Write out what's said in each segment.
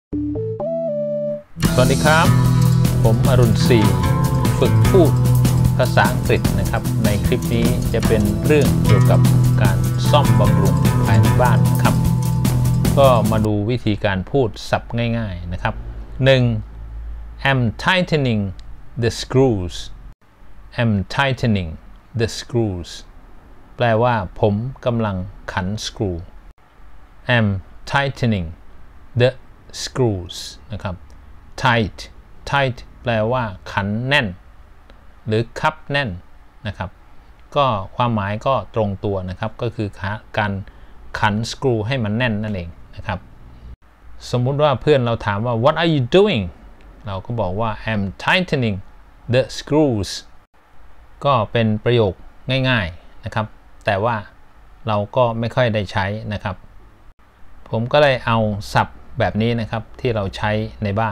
สวัสดีครับผมอรุณศรีฝึกพูดภาษาอังกฤษนะครับในคลิปนี้จะเป็นเรื่องเกี่ยวกับการซ่อมบำรุงภายในบ้านนะครับก็มาดูวิธีการพูดศัพท์ง่ายๆนะครับ 1. I'm tightening the screws I'm tightening the screws แปลว่าผมกำลังขันสกรู I'm tightening the screws นะครับ tight แปลว่าขันแน่นหรือคับแน่นนะครับก็ความหมายก็ตรงตัวนะครับก็คือการขันสกรูให้มันแน่นนั่นเองนะครับสมมุติว่าเพื่อนเราถามว่า what are you doing เราก็บอกว่า I'm tightening the screws ก็เป็นประโยคง่ายๆนะครับแต่ว่าเราก็ไม่ค่อยได้ใช้นะครับผมก็เลยเอาศัพท์แบบนี้นะครับที่เราใช้ในบ้าน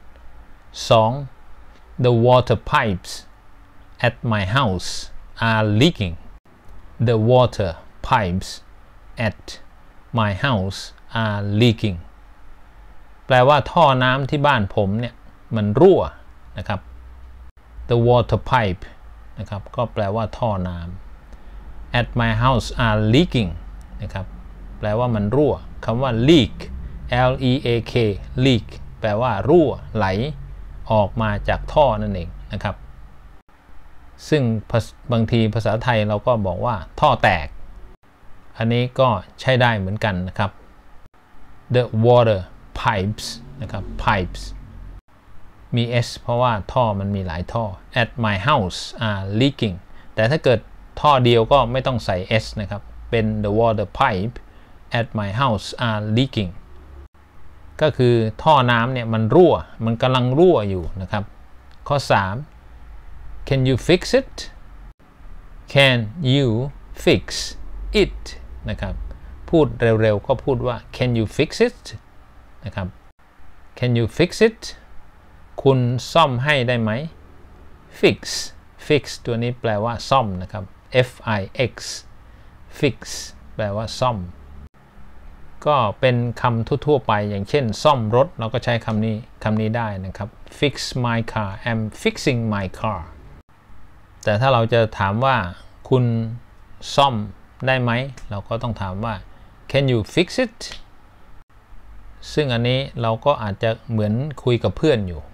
2. The water pipes at my house are leaking The water pipes at my house are leaking แปลว่าท่อน้ำที่บ้านผมเนี่ยมันรั่วนะครับ The water pipe นะครับก็แปลว่าท่อน้ำ At my house are leaking นะครับแปลว่ามันรั่วคำว่า leak L-E-A-K leak แปลว่ารั่วไหลออกมาจากท่อนั่นเองนะครับซึ่งบางทีภาษาไทยเราก็บอกว่าท่อแตกอันนี้ก็ใช้ได้เหมือนกันนะครับ The water pipes นะครับ pipes มี s เพราะว่าท่อมันมีหลายท่อ At my house are leaking แต่ถ้าเกิดท่อเดียวก็ไม่ต้องใส่ s นะครับเป็น The water pipe at my house are leaking ก็คือท่อน้ำเนี่ยมันรั่วมันกำลังรั่วอยู่นะครับข้อ 3 Can you fix it Can you fix it นะครับพูดเร็วๆก็พูดว่า Can you fix it นะครับ Can you fix it คุณซ่อมให้ได้ไหม fix ตัวนี้แปลว่าซ่อมนะครับ F-I-X fix แปลว่าซ่อมก็เป็นคำทั่วๆไปอย่างเช่นซ่อมรถเราก็ใช้คำนี้ได้นะครับ fix my car I'm fixing my car แต่ถ้าเราจะถามว่าคุณซ่อมได้ไหมเราก็ต้องถามว่า can you fix it ซึ่งอันนี้เราก็อาจจะเหมือนคุยกับเพื่อนอยู่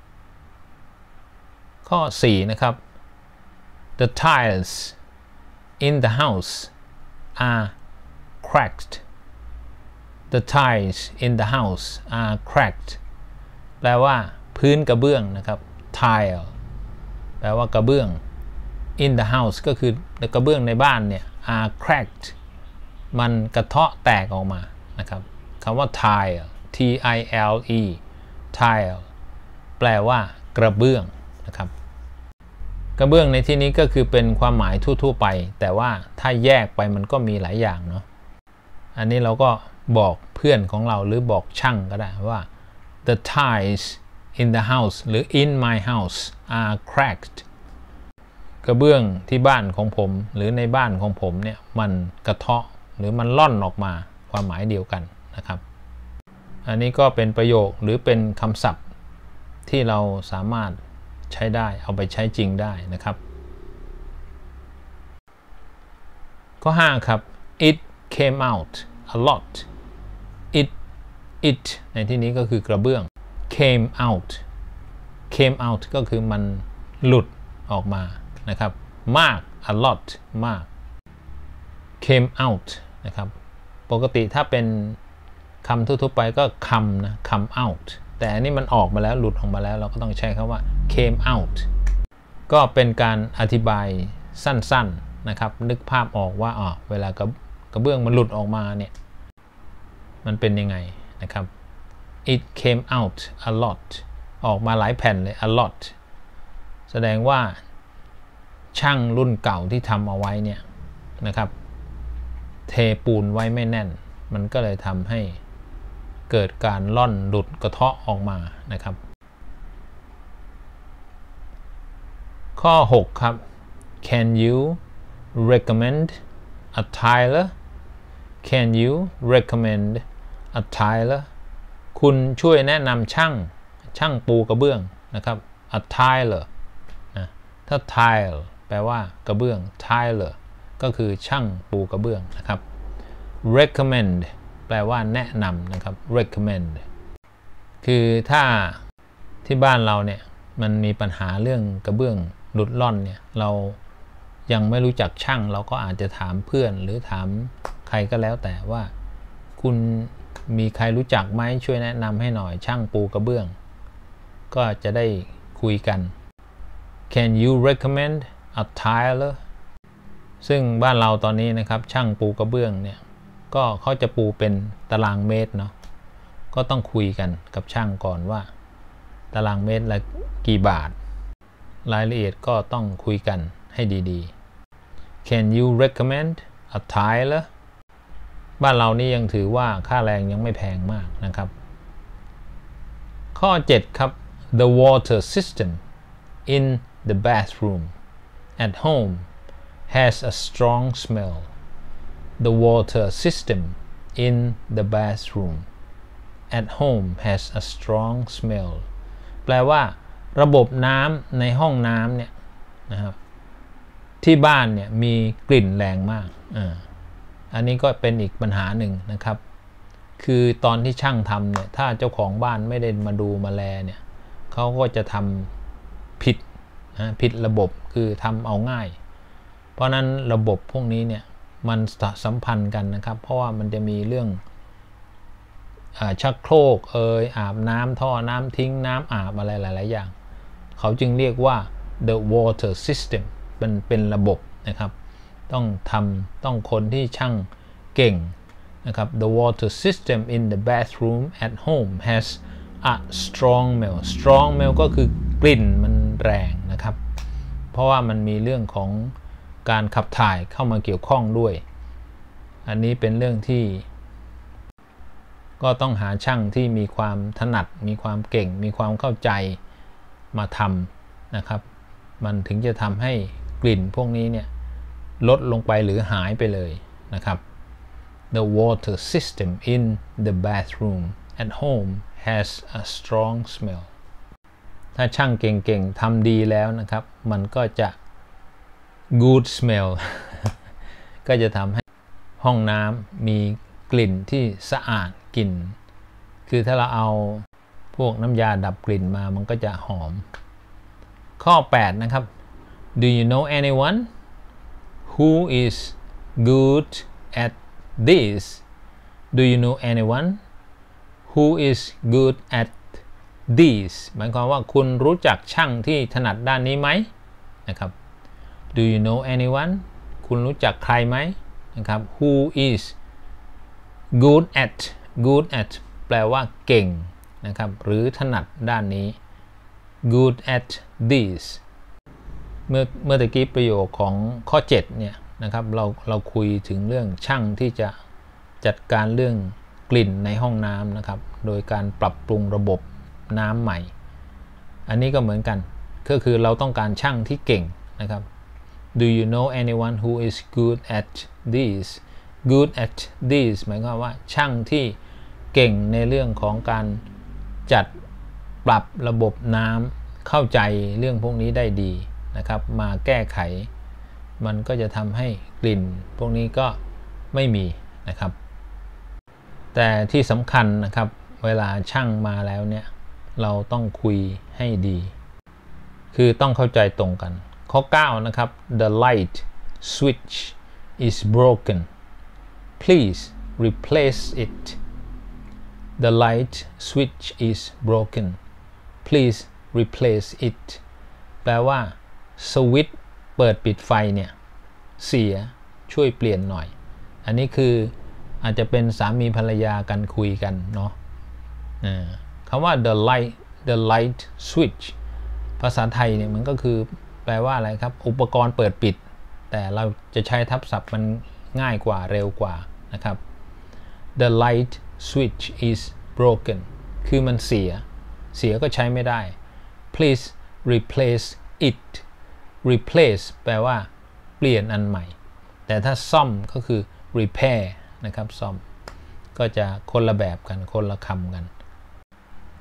ข้อ 4 นะครับ the tiles in the house are cracked The tiles in the house are cracked แปลว่าพื้นกระเบื้องนะครับ tile แปลว่ากระเบื้อง in the house ก็คือกระเบื้องในบ้านเนี่ย are cracked มันกระเทาะแตกออกมานะครับคำว่า tile T-I-L-E tile แปลว่ากระเบื้องนะครับกระเบื้องในที่นี้ก็คือเป็นความหมายทั่วๆไปแต่ว่าถ้าแยกไปมันก็มีหลายอย่างเนาะอันนี้เราก็บอกเพื่อนของเราหรือบอกช่างก็ได้ว่า the tiles in the house หรือ in my house are cracked กระเบื้องที่บ้านของผมหรือในบ้านของผมเนี่ยมันกระเทาะหรือมันล่อนออกมาความหมายเดียวกันนะครับอันนี้ก็เป็นประโยคหรือเป็นคำศัพท์ที่เราสามารถใช้ได้เอาไปใช้จริงได้นะครับข้อ 5 ครับ it came out a lot it ในที่นี้ก็คือกระเบื้อง came out ก็คือมันหลุดออกมานะครับมาก a lot มาก came out นะครับปกติถ้าเป็นคำทั่วๆไปก็come out แต่อันนี้มันออกมาแล้วหลุดออกมาแล้วเราก็ต้องใช้คำว่า came out ก็เป็นการอธิบายสั้นๆนะครับนึกภาพออกว่าเวลากระเบื้องมันหลุดออกมาเนี่ยมันเป็นยังไงนะครับ it came out a lot ออกมาหลายแผ่นเลย a lot แสดงว่าช่างรุ่นเก่าที่ทำเอาไว้เนี่ยนะครับเทปูนไว้ไม่แน่นมันก็เลยทำให้เกิดการล่อนหลุดกระเทาะออกมานะครับข้อ 6 ครับ Can you recommend a tiler Can you recommend a tiler คุณช่วยแนะนำช่างปูกระเบื้องนะครับ a tiler นะถ้า tile แปลว่ากระเบื้อง tiler ก็คือช่างปูกระเบื้องนะครับ recommend แปลว่าแนะนำนะครับ recommend คือถ้าที่บ้านเราเนี่ยมันมีปัญหาเรื่องกระเบื้องหลุดร่อนเนี่ยเรายังไม่รู้จักช่างเราก็อาจจะถามเพื่อนหรือถามใครก็แล้วแต่ว่าคุณมีใครรู้จักไหมช่วยแนะนำให้หน่อยช่างปูกระเบื้องก็จะได้คุยกัน Can you recommend a tiler ซึ่งบ้านเราตอนนี้นะครับช่างปูกระเบื้องเนี่ยก็เขาจะปูเป็นตารางเมตรเนาะก็ต้องคุยกันกับช่างก่อนว่าตารางเมตรละกี่บาทรายละเอียดก็ต้องคุยกันให้ดีๆ Can you recommend a tiler บ้านเรานี่ยังถือว่าค่าแรงยังไม่แพงมากนะครับข้อ 7 ครับ The water system in the bathroom at home has a strong smell. The water system in the bathroom at home has a strong smell. แปลว่าระบบน้ำในห้องน้ำเนี่ยนะครับที่บ้านเนี่ยมีกลิ่นแรงมากอันนี้ก็เป็นอีกปัญหาหนึ่งนะครับคือตอนที่ช่างทำเนี่ยถ้าเจ้าของบ้านไม่ได้มาดูมาแลเนี่ยเขาก็จะทำผิดระบบคือทำเอาง่ายเพราะนั้นระบบพวกนี้เนี่ยมันสัมพันธ์กันนะครับเพราะว่ามันจะมีเรื่องชักโครกอาบน้ำท่อน้ำทิ้งน้ำอาบอะไรหลายๆอย่างเขาจึงเรียกว่า the water system เป็นระบบนะครับต้องคนที่ช่างเก่งนะครับ the water system in the bathroom at home has a strong smell ก็คือกลิ่นมันแรงนะครับเพราะว่ามันมีเรื่องของการขับถ่ายเข้ามาเกี่ยวข้องด้วยอันนี้เป็นเรื่องที่ก็ต้องหาช่างที่มีความถนัดมีความเก่งมีความเข้าใจมาทำนะครับมันถึงจะทำให้กลิ่นพวกนี้เนี่ยลดลงไปหรือหายไปเลยนะครับ The water system in the bathroom at home has a strong smell ถ้าช่างเก่งๆทำดีแล้วนะครับมันก็จะ good smell ก็จะทำให้ห้องน้ำมีกลิ่นที่สะอาดกลิ่นคือถ้าเราเอาพวกน้ำยาดับกลิ่นมามันก็จะหอมข้อ 8 นะครับ Do you know anyone who is good at this? Do you know anyone who is good at this? หมายความว่าคุณรู้จักช่างที่ถนัดด้านนี้ไหมนะครับ Do you know anyone คุณรู้จักใครไหมนะครับ who is good at แปลว่าเก่งนะครับหรือถนัดด้านนี้ good at this เมื่อตะกี้ประโยคของข้อ 7 เนี่ยนะครับเราคุยถึงเรื่องช่างที่จะจัดการเรื่องกลิ่นในห้องน้ำนะครับโดยการปรับปรุงระบบน้ำใหม่อันนี้ก็เหมือนกันก็คือเราต้องการช่างที่เก่งนะครับ Do you know anyone who is good at this good at this หมายความว่าช่างที่เก่งในเรื่องของการจัดปรับระบบน้ำเข้าใจเรื่องพวกนี้ได้ดีนะครับมาแก้ไขมันก็จะทำให้กลิ่นพวกนี้ก็ไม่มีนะครับแต่ที่สำคัญนะครับเวลาช่างมาแล้วเนี่ยเราต้องคุยให้ดีคือต้องเข้าใจตรงกันข้อ 9 นะครับ The light switch is broken Please replace it. The light switch is broken. Please replace it. แปลว่าสวิตช์เปิดปิดไฟเนี่ยเสียช่วยเปลี่ยนหน่อยอันนี้คืออาจจะเป็นสามีภรรยากันคุยกันเนาะคำว่า the light switch ภาษาไทยเนี่ยมันก็คือแปลว่าอะไรครับอุปกรณ์เปิดปิดแต่เราจะใช้ทับศัพท์มันง่ายกว่าเร็วกว่านะครับ The light switch is broken คือมันเสียก็ใช้ไม่ได้ Please replace it replace แปลว่าเปลี่ยนอันใหม่แต่ถ้าซ่อมก็คือ repair นะครับซ่อมก็จะคนละแบบกันคนละคำกัน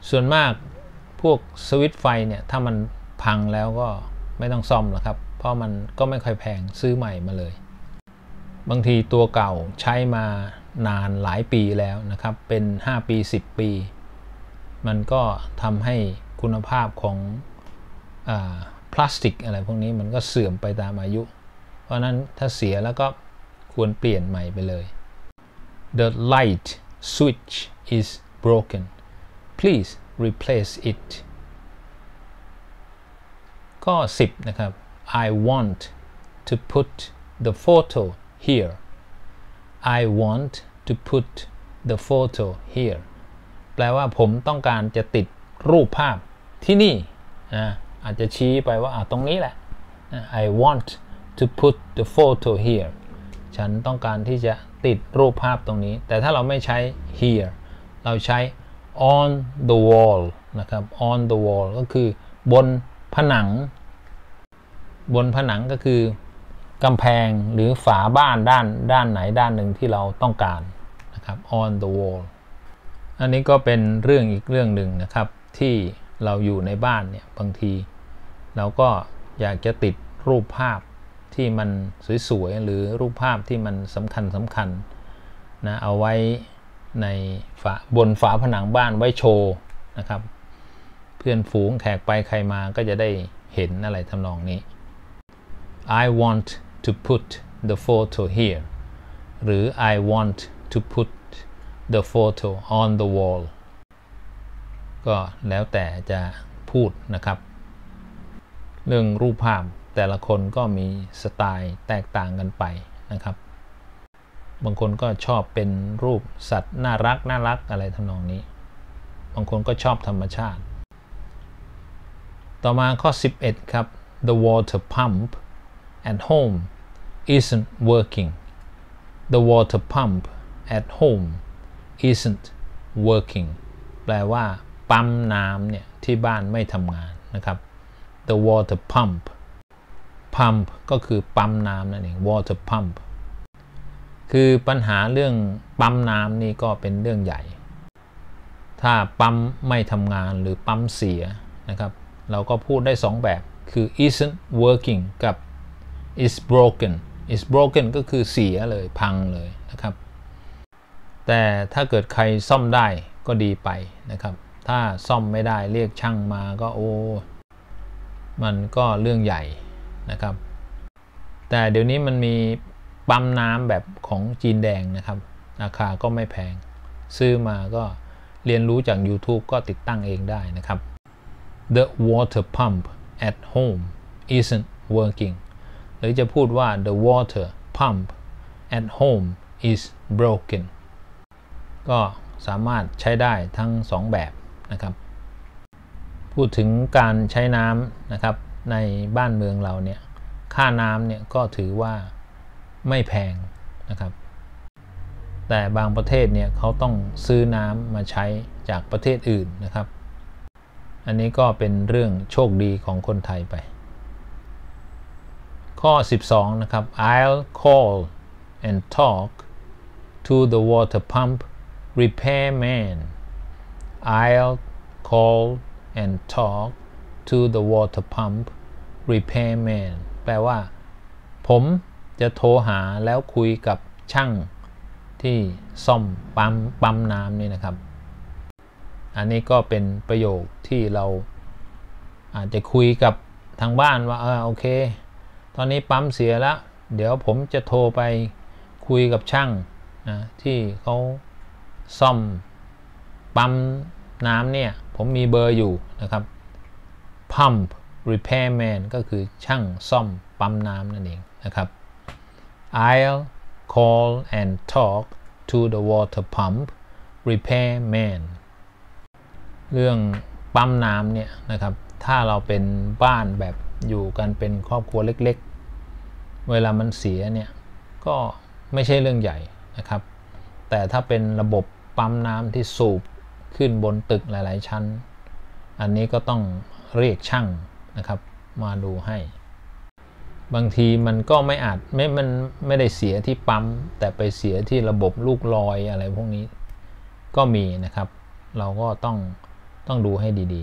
ส่วนมากพวกสวิตช์ไฟเนี่ยถ้ามันพังแล้วก็ไม่ต้องซ่อมหรอกครับเพราะมันก็ไม่ค่อยแพงซื้อใหม่มาเลยบางทีตัวเก่าใช้มานานหลายปีแล้วนะครับเป็น5 ปี 10 ปีมันก็ทำให้คุณภาพของพลาสติกอะไรพวกนี้มันก็เสื่อมไปตามอายุเพราะนั้นถ้าเสียแล้วก็ควรเปลี่ยนใหม่ไปเลย The light switch is broken please replace it ข้อ10นะครับ I want to put the photo here I want to put the photo here แปลว่าผมต้องการจะติดรูปภาพที่นี่อาจจะชี้ไปว่าตรงนี้แหละ I want to put the photo here ฉันต้องการที่จะติดรูปภาพตรงนี้แต่ถ้าเราไม่ใช้ here เราใช้ on the wall นะครับ on the wall ก็คือบนผนังก็คือกำแพงหรือฝาบ้านด้านไหนด้านหนึ่งที่เราต้องการนะครับ on the wall อันนี้ก็เป็นเรื่องอีกเรื่องหนึ่งนะครับที่เราอยู่ในบ้านเนี่ยบางทีเราก็อยากจะติดรูปภาพที่มันสวยๆหรือรูปภาพที่มันสำคัญนะเอาไว้ในบนฝาผนังบ้านไว้โชว์นะครับเพื่อนฝูงแขกไปใครมาก็จะได้เห็นอะไรทำนองนี้ I want to put the photo here หรือ I want to put the photo on the wall ก็แล้วแต่จะพูดนะครับเรื่องรูปภาพแต่ละคนก็มีสไตล์แตกต่างกันไปนะครับบางคนก็ชอบเป็นรูปสัตว์น่ารักอะไรทำนองนี้บางคนก็ชอบธรรมชาติต่อมาข้อ11ครับ The water pump at home isn't working The water pump at home isn't working แปลว่าปั๊มน้ำเนี่ยที่บ้านไม่ทำงานนะครับ The water pump pump ก็คือปั๊มน้ำนั่นเอง water pump คือปัญหาเรื่องปั๊มน้ำนี่ก็เป็นเรื่องใหญ่ถ้าปั๊มไม่ทำงานหรือปั๊มเสียนะครับเราก็พูดได้2แบบคือ isn't working กับ is broken ก็คือเสียเลยพังเลยนะครับแต่ถ้าเกิดใครซ่อมได้ก็ดีไปนะครับถ้าซ่อมไม่ได้เรียกช่างมาก็มันก็เรื่องใหญ่นะครับแต่เดี๋ยวนี้มันมีปั๊มน้ำแบบของจีนแดงนะครับราคาก็ไม่แพงซื้อมาก็เรียนรู้จาก YouTube ก็ติดตั้งเองได้นะครับ The water pump at home isn't working หรือจะพูดว่า The water pump at home is broken ก็สามารถใช้ได้ทั้ง2แบบนะครับพูดถึงการใช้น้ำนะครับในบ้านเมืองเราเนี่ยค่าน้ำเนี่ยก็ถือว่าไม่แพงนะครับแต่บางประเทศเนี่ยเขาต้องซื้อน้ำมาใช้จากประเทศอื่นนะครับอันนี้ก็เป็นเรื่องโชคดีของคนไทยไปข้อ12นะครับ I'll call and talk to the water pump repairman I'll call and talk to the water pump repairman แปลว่าผมจะโทรหาแล้วคุยกับช่างที่ซ่อมปั๊มน้ำนี่นะครับอันนี้ก็เป็นประโยคที่เราอาจจะคุยกับทางบ้านว่าโอเคตอนนี้ปั๊มเสียแล้วเดี๋ยวผมจะโทรไปคุยกับช่างนะที่เขาซ่อมปั๊มน้ำเนี่ยผมมีเบอร์อยู่นะครับ pump repairman ก็คือช่างซ่อมปั๊มน้ำนั่นเองนะครับ I'll call and talk to the water pump repairman เรื่องปั๊มน้ำเนี่ยนะครับถ้าเราเป็นบ้านแบบอยู่กันเป็นครอบครัวเล็กๆเวลามันเสียเนี่ยก็ไม่ใช่เรื่องใหญ่นะครับแต่ถ้าเป็นระบบปั๊มน้ำที่สูบขึ้นบนตึกหลายๆชั้นอันนี้ก็ต้องเรียกช่างนะครับมาดูให้บางทีมันก็มันไม่ได้เสียที่ปั๊มแต่ไปเสียที่ระบบลูกลอยอะไรพวกนี้ก็มีนะครับเราก็ต้องต้องดูให้ดี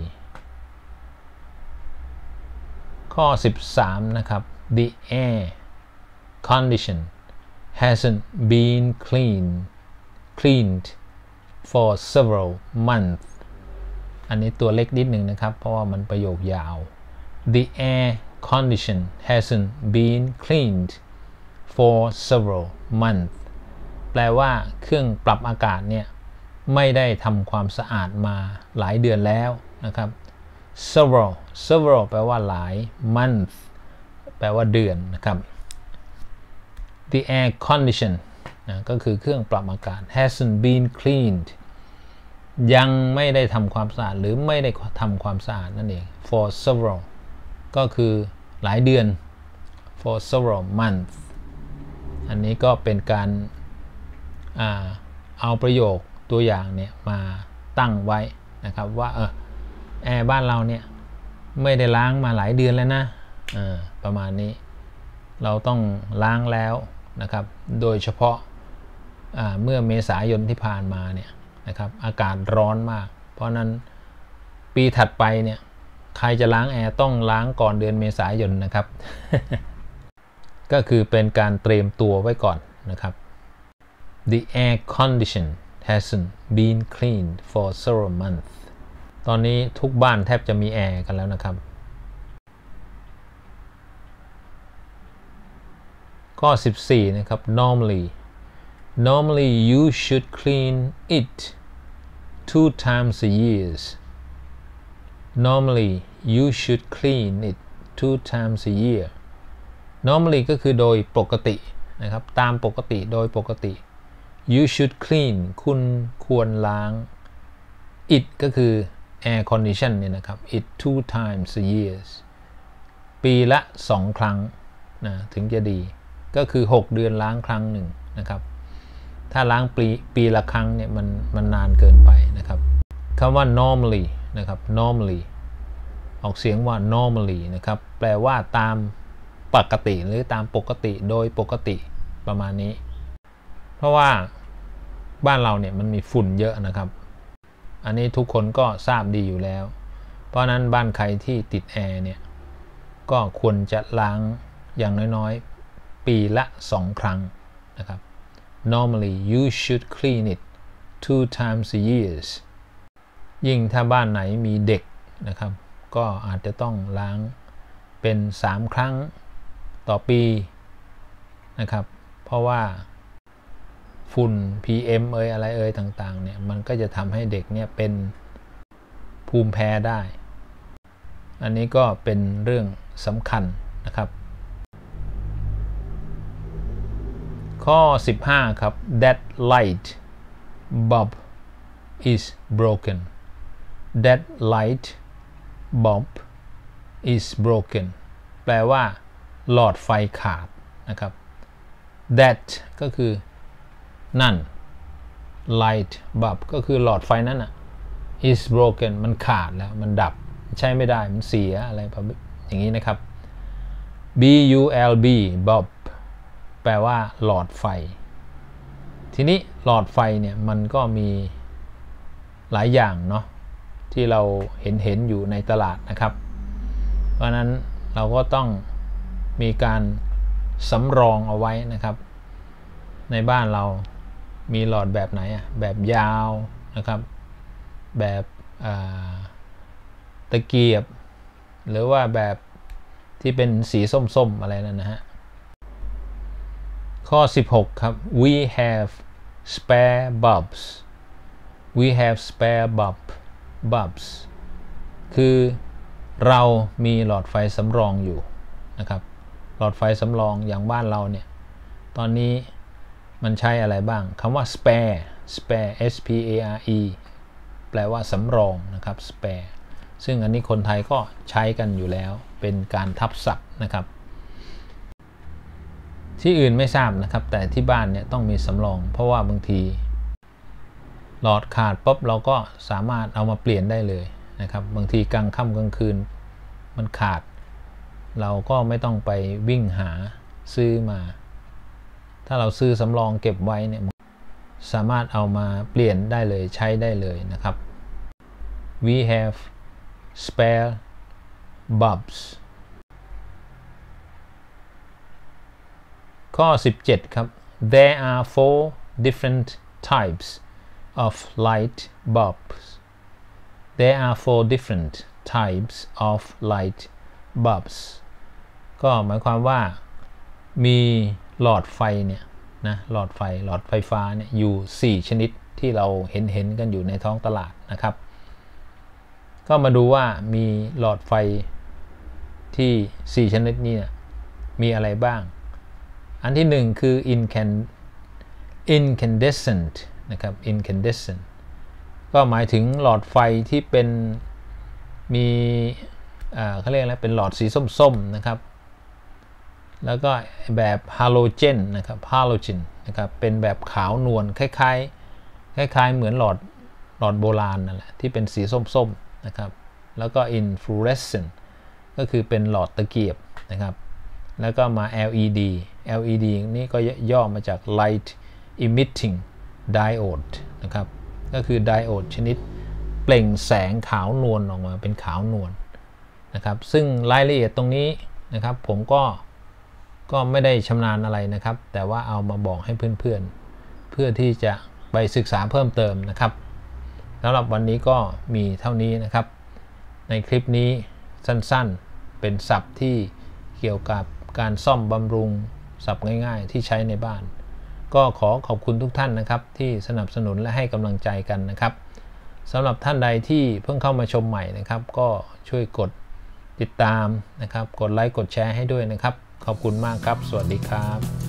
ๆข้อ13นะครับ the air condition hasn't been cleaned for several months อันนี้ตัวเล็กนิดหนึ่งนะครับเพราะว่ามันประโยคยาว the air condition hasn't been cleaned for several months แปลว่าเครื่องปรับอากาศเนี่ยไม่ได้ทำความสะอาดมาหลายเดือนแล้วนะครับ several แปลว่าหลาย month แปลว่าเดือนนะครับ the air condition นะก็คือเครื่องปรับอากาศ hasn't been cleaned ยังไม่ได้ทำความสะอาดหรือไม่ได้ทำความสะอาดนั่นเอง for several ก็คือหลายเดือน for several months อันนี้ก็เป็นการเอาประโยคตัวอย่างเนี่ยมาตั้งไว้นะครับว่าแอร์บ้านเราเนี่ยไม่ได้ล้างมาหลายเดือนแล้วนะประมาณนี้เราต้องล้างแล้วนะครับโดยเฉพาะเมื่อเมษายนที่ผ่านมาเนี่ยนะครับอากาศร้อนมากเพราะนั้นปีถัดไปเนี่ยใครจะล้างแอร์ต้องล้างก่อนเดือนเมษายนนะครับ ก็คือเป็นการเตรียมตัวไว้ก่อนนะครับ The air condition hasn't been cleaned for several months ตอนนี้ทุกบ้านแทบจะมีแอร์กันแล้วนะครับข้อ14นะครับ normally you should clean it 2 times a year normally you should clean it 2 times a year normally ก็คือโดยปกตินะครับตามปกติโดยปกติ you should clean คุณควรล้าง it ก็คือ air condition เนี่ยนะครับ it 2 times a year ปีละ2 ครั้งนะถึงจะดีก็คือ6 เดือนล้างครั้งหนึ่งนะครับถ้าล้างปีละครั้งเนี่ยมันนานเกินไปนะครับคำว่า normally นะครับ normally ออกเสียงว่า normally นะครับแปลว่าตามปกติหรือตามปกติโดยปกติประมาณนี้เพราะว่าบ้านเราเนี่ยมันมีฝุ่นเยอะนะครับอันนี้ทุกคนก็ทราบดีอยู่แล้วเพราะนั้นบ้านใครที่ติดแอร์เนี่ยก็ควรจะล้างอย่างน้อยๆปีละ2 ครั้งนะครับ normally you should clean it 2 times a year ยิ่งถ้าบ้านไหนมีเด็กนะครับก็อาจจะต้องล้างเป็น3 ครั้งต่อปีนะครับเพราะว่าฝุ่น PM อะไรต่างๆเนี่ยมันก็จะทำให้เด็กเนี่ยเป็นภูมิแพ้ได้อันนี้ก็เป็นเรื่องสำคัญนะครับข้อ15ครับ that light bulb is broken that light bulb is broken แปลว่าหลอดไฟขาดนะครับ that ก็คือนั่น light bulb ก็คือหลอดไฟนั้นน่ะ is broken มันขาดแล้วมันดับใช้ไม่ได้มันเสียอะไรอย่างนี้นะครับ bulb bulb แปลว่าหลอดไฟทีนี้หลอดไฟเนี่ยมันก็มีหลายอย่างเนาะที่เราเห็นอยู่ในตลาดนะครับเพราะนั้นเราก็ต้องมีการสำรองเอาไว้นะครับในบ้านเรามีหลอดแบบไหนแบบยาวนะครับแบบตะเกียบหรือว่าแบบที่เป็นสีส้มๆอะไรนั่นนะฮะข้อ16ครับ we have spare bulbs คือเรามีหลอดไฟสำรองอยู่นะครับหลอดไฟสำรองอย่างบ้านเราเนี่ยตอนนี้มันใช้อะไรบ้างคำว่า spare S-P-A-R-E แปลว่าสำรองนะครับ spare ซึ่งอันนี้คนไทยก็ใช้กันอยู่แล้วเป็นการทับศัพท์นะครับที่อื่นไม่ทราบนะครับแต่ที่บ้านเนี่ยต้องมีสำรองเพราะว่าบางทีหลอดขาดปุ๊บเราก็สามารถเอามาเปลี่ยนได้เลยนะครับบางทีกลางค่ำกลางคืนมันขาดเราก็ไม่ต้องไปวิ่งหาซื้อมาถ้าเราซื้อสำรองเก็บไว้เนี่ยสามารถเอามาเปลี่ยนได้เลยใช้ได้เลยนะครับ we have spare bulbs ข้อ 17 ครับ there are 4 different types of light bulbs there are 4 different types of light bulbs ก็หมายความว่ามีหลอดไฟเนี่ยนะหลอดไฟฟ้าเนี่ยอยู่ 4 ชนิดที่เราเห็นกันอยู่ในท้องตลาดนะครับก็มาดูว่ามีหลอดไฟที่ 4 ชนิดนี้มีอะไรบ้างอันที่ 1 คือ incandescent นะครับ incandescent ก็หมายถึงหลอดไฟที่เป็นมีเขาเรียกอะไรเป็นหลอดสีส้มๆนะครับแล้วก็แบบฮาโลเจนนะครับฮาโลเจนนะครับเป็นแบบขาวนวลคล้ายๆเหมือนหลอดโบราณนั่นแหละที่เป็นสีส้มๆนะครับแล้วก็ influorescent ก็คือเป็นหลอดตะเกียบนะครับแล้วก็มา LED นี้ก็ย่อมาจาก light emitting diode นะครับก็คือไดโอดชนิดเปล่งแสงขาวนวลออกมาเป็นขาวนวลนะครับซึ่งรายละเอียดตรงนี้นะครับผมก็ไม่ได้ชำนาญอะไรนะครับแต่ว่าเอามาบอกให้เพื่อนๆเพื่อที่จะไปศึกษาเพิ่มเติมนะครับสำหรับวันนี้ก็มีเท่านี้นะครับในคลิปนี้สั้นๆเป็นศัพท์ที่เกี่ยวกับการซ่อมบำรุงศัพท์ง่ายๆที่ใช้ในบ้านก็ขอขอบคุณทุกท่านนะครับที่สนับสนุนและให้กำลังใจกันนะครับสำหรับท่านใดที่เพิ่งเข้ามาชมใหม่นะครับก็ช่วยกดติดตามนะครับกดไลค์กดแชร์ให้ด้วยนะครับขอบคุณมากครับสวัสดีครับ